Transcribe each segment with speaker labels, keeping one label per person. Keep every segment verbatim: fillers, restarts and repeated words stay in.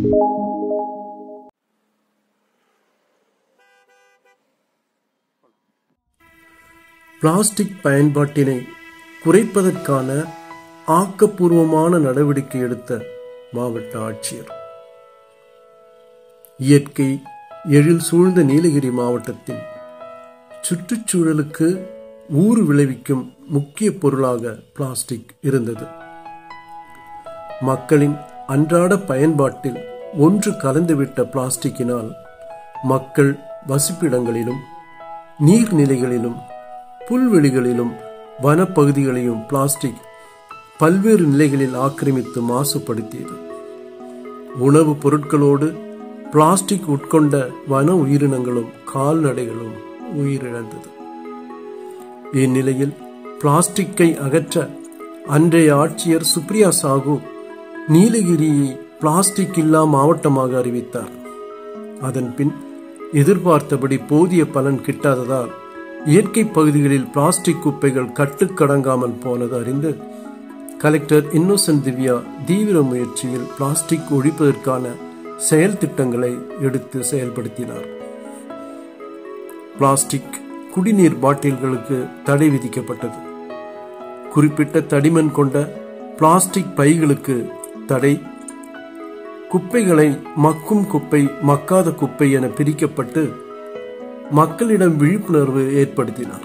Speaker 1: Plastic பயன்பாட்டினை குறைப்பதற்கான ஆக்கப்பூர்வமான நடவடிக்கை எடுத்த மாவட்ட ஆட்சியர். இயற்கை எழில் சூழ்ந்த நீலகிரி மாவட்டத்தில் சுற்றுச்சூழலுக்கு ஊறு விளைவிக்கும் முக்கிய பொருளாக பிளாஸ்டிக் இருந்தது. மக்களின் அன்றாட பயன்பாட்டில் ஒன்று கலந்துவிட்ட பிளாஸ்டிக்கினால் மக்கள் வசிப்பிடங்களிலும் நீர்நிலைகளிலும் புல்வெளிகளிலும் வனப்பகுதிகளையும் பிளாஸ்டிக் பல்வேறு நிலைகளில் ஆக்கிரமித்து மாசுபடுத்தியது. உணவுப் பொருட்களோடு பிளாஸ்டிக் உட்கொண்ட வன உயிரினங்களும் கால்நடைகளும் உயிரிழந்தது. இந்நிலையில் பிளாஸ்டிக்கை அகற்ற அன்றைய ஆட்சியர் சுப்ரியா சாகு நீலகிரியை பிளாஸ்டிக் இல்லா மாவட்டமாக அறிவித்தார். அதன் பின் எதிர்பார்த்தபடி போதிய பலன் கிட்டாததால் இயற்கை பகுதிகளில் பிளாஸ்டிக் குப்பைகள் கட்டுக்கடங்காமல் போனது அறிந்து கலெக்டர் இன்னோசன்ட் திவ்யா தீவிர முயற்சியில் பிளாஸ்டிக் ஒழிப்பதற்கான செயல் திட்டங்களை எடுத்து செயல்படுத்தினார். பிளாஸ்டிக் குடிநீர் பாட்டில்களுக்கு தடை விதிக்கப்பட்டது. குறிப்பிட்ட தடிமன் கொண்ட பிளாஸ்டிக் பைகளுக்கு தடை, குப்பைகளை மக்கும் குப்பை மக்காத குப்பை என பிரிக்கப்பட்டு மக்களிடம் விழிப்புணர்வு ஏற்படுத்தினார்.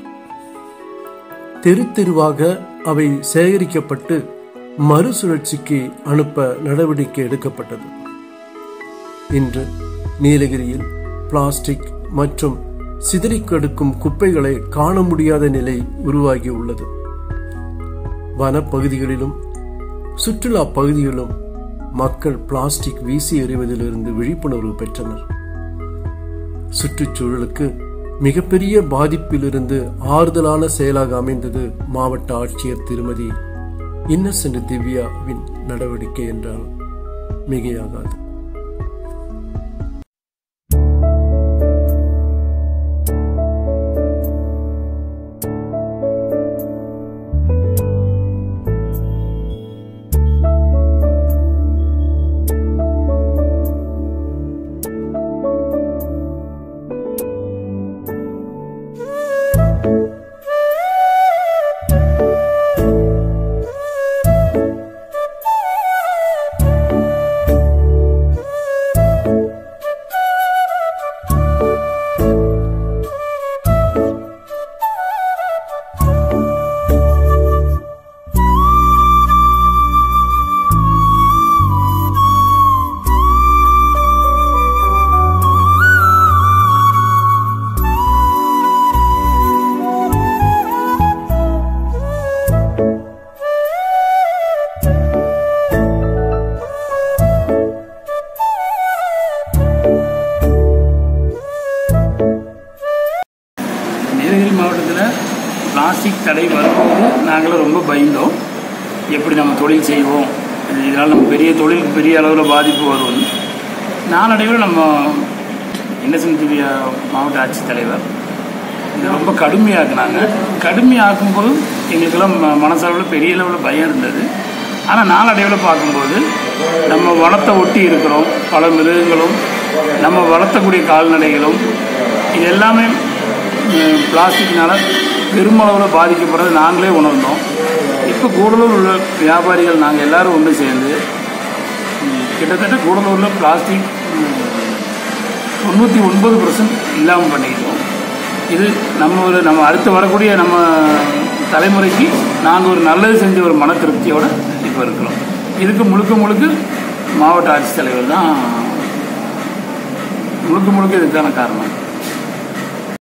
Speaker 1: தெரு தெருவாக அவை சேகரிக்கப்பட்டு மறுசுழற்சிக்கு அனுப்ப நடவடிக்கை எடுக்கப்பட்டது. இன்று நீலகிரியில் பிளாஸ்டிக் மற்றும் சிதறி கிடக்கும் குப்பைகளை காண முடியாத நிலை உருவாகி உள்ளது. வனப்பகுதிகளிலும் சுற்றுலா பகுதிகளிலும் மக்கள் பிளாஸ்டிக் வீசி எறிவதிலிருந்து விழிப்புணர்வு பெற்றனர். சுற்றுச்சூழலுக்கு மிகப்பெரிய பாதிப்பிலிருந்து ஆறுதலான செயலாக அமைந்தது மாவட்ட ஆட்சியர் திருமதி இன்னசென்ட் திவ்யாவின் நடவடிக்கை என்றால் மிகையாகாது.
Speaker 2: நீலகிரி மாவட்டத்தில் பிளாஸ்டிக் தடை வரும்போது நாங்களும் ரொம்ப பயந்தோம். எப்படி நம்ம தொழில் செய்வோம், இதனால் நம்ம பெரிய தொழிலுக்கு பெரிய அளவில் பாதிப்பு வரும். நாளடைவில் நம்ம இன்னசென்ட் திவ்யா மாவட்ட ஆட்சித்தலைவர் இதை ரொம்ப கடுமையாக்குனாங்க. கடுமையாக்கும்போது எங்களுக்கெல்லாம் மனசளவில் பெரிய அளவில் பயம் இருந்தது. ஆனால் நாளடைவில் பார்க்கும்போது நம்ம வனத்தை ஒட்டி இருக்கிறோம், பல மிருகங்களும் நம்ம வளர்த்தக்கூடிய கால்நடைகளும் இது எல்லாமே பிளாஸ்டிக்னால் பெருமளவில் பாதிக்கப்படுறது நாங்களே உணர்ந்தோம். இப்போ கூடலூர் உள்ள வியாபாரிகள் நாங்கள் எல்லோரும் ஒன்று சேர்ந்து கிட்டத்தட்ட கூடலூரில் பிளாஸ்டிக் தொண்ணூற்றி ஒன்பது பர்சன்ட் இல்லாமல் பண்ணிக்கிட்டோம். இது நம்ம ஒரு நம்ம அடுத்து வரக்கூடிய நம்ம தலைமுறைக்கு நாங்கள் ஒரு நல்லது செஞ்ச ஒரு மன திருப்தியோடு இப்போ இருக்கிறோம். இதுக்கு முழுக்க முழுக்க மாவட்ட ஆட்சித்தலைவர் தான் முழுக்க முழுக்க இதுக்கான காரணம்.